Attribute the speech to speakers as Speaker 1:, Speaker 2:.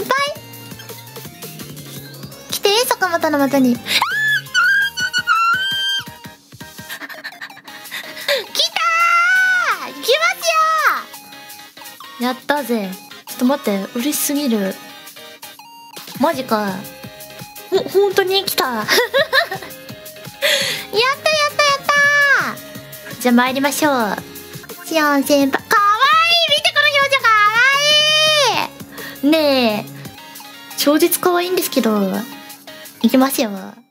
Speaker 1: 輩来て、坂本のもとに。来たー、行きますよ。やったぜ。ちょっと待って、嬉しすぎる。マジか。本当に来た。やったやったやった。じゃあ参りましょう。シオン先輩、かわいい。見てこの表情かわいい。ねえ、超絶かわいいんですけど。いきますよ。